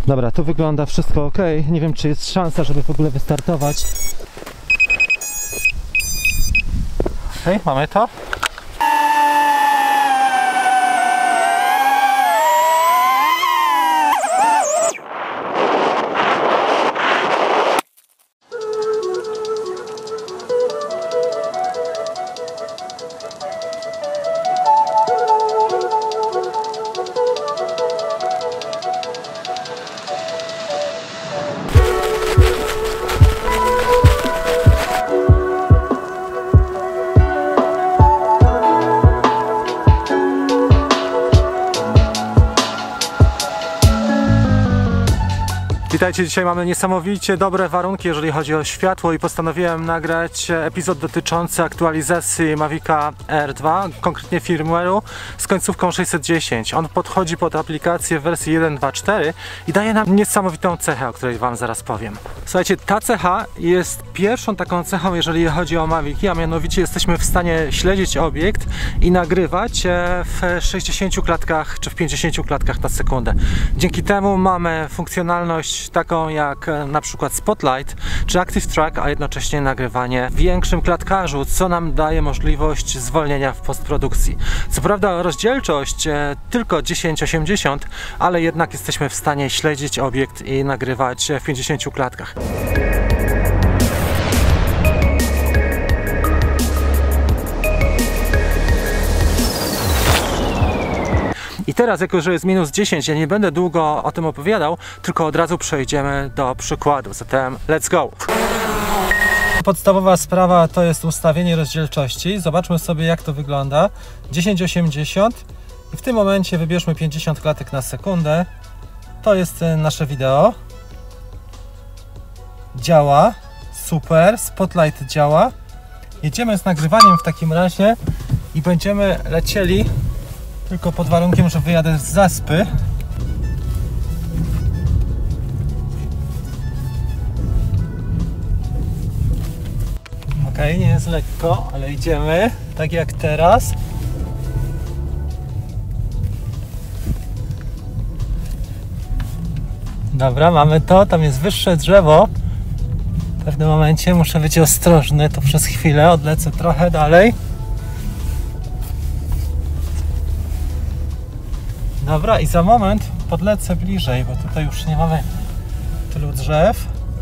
Dobra, tu wygląda wszystko ok. Nie wiem, czy jest szansa, żeby w ogóle wystartować. Ok, mamy to. Witajcie, dzisiaj mamy niesamowicie dobre warunki, jeżeli chodzi o światło i postanowiłem nagrać epizod dotyczący aktualizacji Mavica Air 2, konkretnie firmware'u z końcówką 610. On podchodzi pod aplikację w wersji 1.2.4 i daje nam niesamowitą cechę, o której Wam zaraz powiem. Słuchajcie, ta cecha jest pierwszą taką cechą, jeżeli chodzi o Mavici, a mianowicie jesteśmy w stanie śledzić obiekt i nagrywać w 60 klatkach czy w 50 klatkach na sekundę. Dzięki temu mamy funkcjonalność taką jak na przykład Spotlight czy Active Track, a jednocześnie nagrywanie w większym klatkarzu, co nam daje możliwość zwolnienia w postprodukcji. Co prawda rozdzielczość tylko 1080, ale jednak jesteśmy w stanie śledzić obiekt i nagrywać w 50 klatkach. I teraz, jako że jest minus 10, ja nie będę długo o tym opowiadał, tylko od razu przejdziemy do przykładu. Zatem let's go! Podstawowa sprawa to jest ustawienie rozdzielczości. Zobaczmy sobie, jak to wygląda. 1080 i w tym momencie wybierzmy 50 klatek na sekundę. To jest nasze wideo. Działa. Super. Spotlight działa. Jedziemy z nagrywaniem w takim razie i będziemy lecieli tylko pod warunkiem, że wyjadę z zaspy. Ok, nie jest lekko, ale idziemy tak jak teraz. Dobra, mamy to. Tam jest wyższe drzewo. W pewnym momencie muszę być ostrożny, to przez chwilę odlecę trochę dalej. Dobra, i za moment podlecę bliżej, bo tutaj już nie mamy tylu drzew.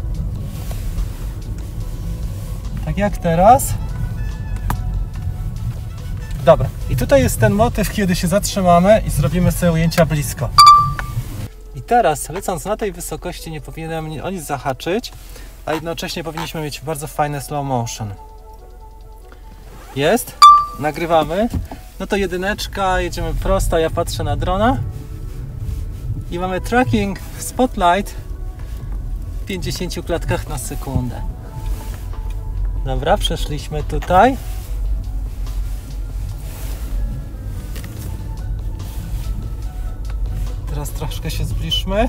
Tak jak teraz. Dobra, i tutaj jest ten motyw, kiedy się zatrzymamy i zrobimy sobie ujęcia blisko. I teraz, lecąc na tej wysokości, nie powinienem o nic zahaczyć, a jednocześnie powinniśmy mieć bardzo fajne slow motion. Jest, nagrywamy. No to jedyneczka, jedziemy prosto, ja patrzę na drona i mamy tracking Spotlight w 50 klatkach na sekundę. Dobra, przeszliśmy tutaj. Teraz troszkę się zbliżmy.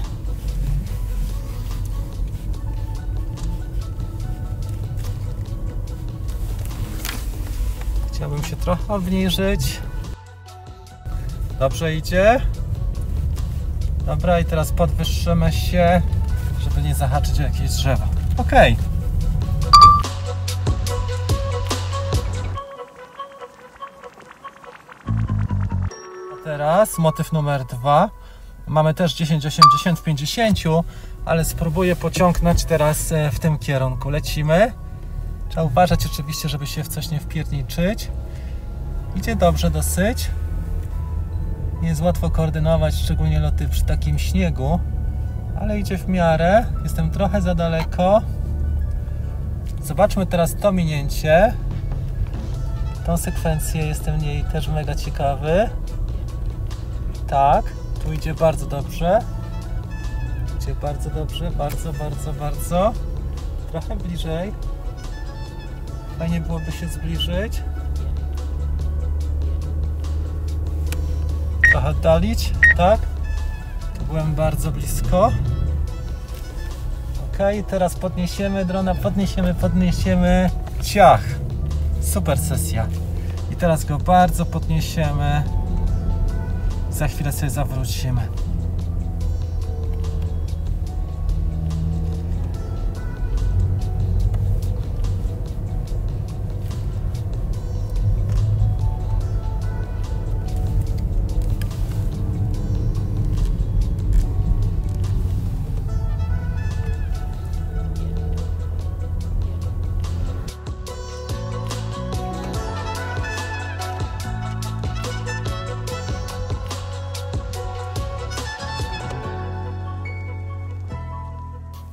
Chciałbym się trochę obniżyć. Dobrze idzie. Dobra, i teraz podwyższymy się, żeby nie zahaczyć o jakieś drzewo. Ok. A teraz motyw numer 2. Mamy też 1080 w 50, ale spróbuję pociągnąć teraz w tym kierunku. Lecimy. Trzeba uważać oczywiście, żeby się w coś nie wpierniczyć. Idzie dobrze dosyć. Nie jest łatwo koordynować, szczególnie loty przy takim śniegu, ale idzie w miarę. Jestem trochę za daleko. Zobaczmy teraz to minięcie. Tą sekwencję, jestem w niej też mega ciekawy. Tak, tu idzie bardzo dobrze. Idzie bardzo dobrze, bardzo. Trochę bliżej. Fajnie byłoby się zbliżyć. Trochę oddalić, tak? Tu byłem bardzo blisko. Ok, teraz podniesiemy drona, podniesiemy. Ciach! Super sesja. I teraz go bardzo podniesiemy. Za chwilę sobie zawrócimy.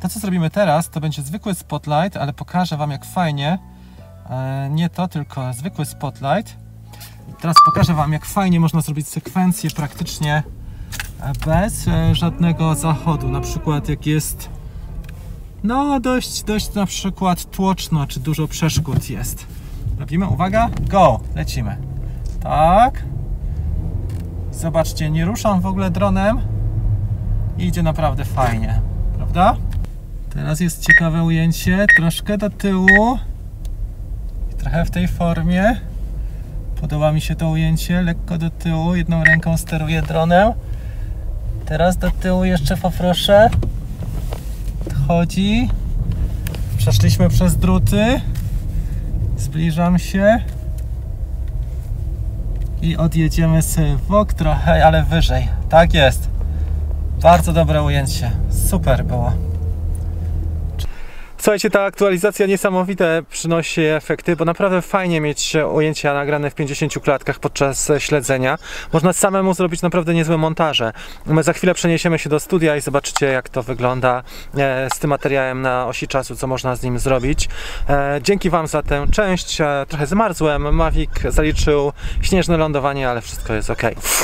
To, co zrobimy teraz, to będzie zwykły spotlight, ale pokażę Wam, jak fajnie, nie to, tylko zwykły spotlight. Teraz pokażę Wam, jak fajnie można zrobić sekwencję praktycznie bez żadnego zachodu. Na przykład jak jest no dość na przykład tłoczno, czy dużo przeszkód jest. Robimy, uwaga, go, lecimy. Tak. Zobaczcie, nie ruszam w ogóle dronem i idzie naprawdę fajnie, prawda? Teraz jest ciekawe ujęcie, troszkę do tyłu i trochę w tej formie. Podoba mi się to ujęcie, lekko do tyłu, jedną ręką steruję dronem. Teraz do tyłu jeszcze poproszę. Odchodzi. Przeszliśmy przez druty. Zbliżam się. I odjedziemy sobie w bok trochę, ale wyżej. Tak jest. Bardzo dobre ujęcie. Super było. Słuchajcie, ta aktualizacja niesamowite przynosi efekty, bo naprawdę fajnie mieć ujęcia nagrane w 50 klatkach podczas śledzenia. Można samemu zrobić naprawdę niezłe montaże. My za chwilę przeniesiemy się do studia i zobaczycie, jak to wygląda z tym materiałem na osi czasu, co można z nim zrobić. Dzięki Wam za tę część. Trochę zmarzłem. Mavic zaliczył śnieżne lądowanie, ale wszystko jest ok.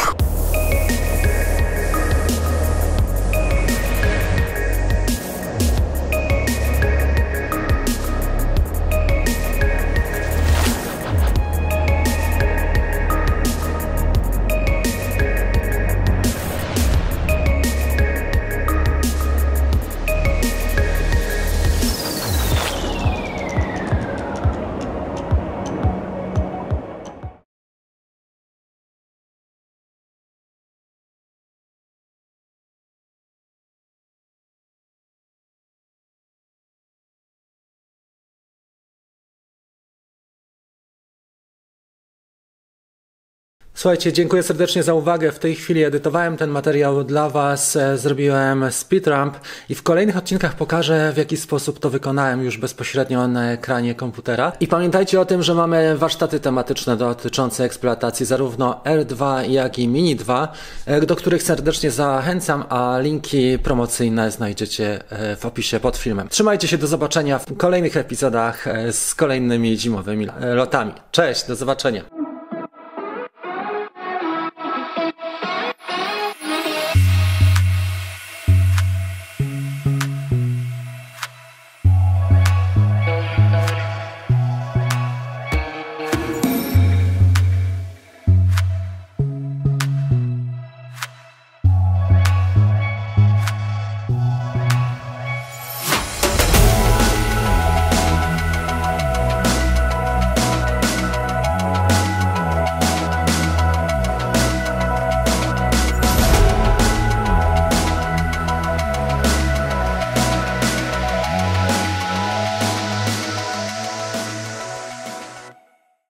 Słuchajcie, dziękuję serdecznie za uwagę. W tej chwili edytowałem ten materiał dla Was, zrobiłem speedramp i w kolejnych odcinkach pokażę, w jaki sposób to wykonałem już bezpośrednio na ekranie komputera. I pamiętajcie o tym, że mamy warsztaty tematyczne dotyczące eksploatacji zarówno R2, jak i Mini 2, do których serdecznie zachęcam, a linki promocyjne znajdziecie w opisie pod filmem. Trzymajcie się, do zobaczenia w kolejnych epizodach z kolejnymi zimowymi lotami. Cześć, do zobaczenia.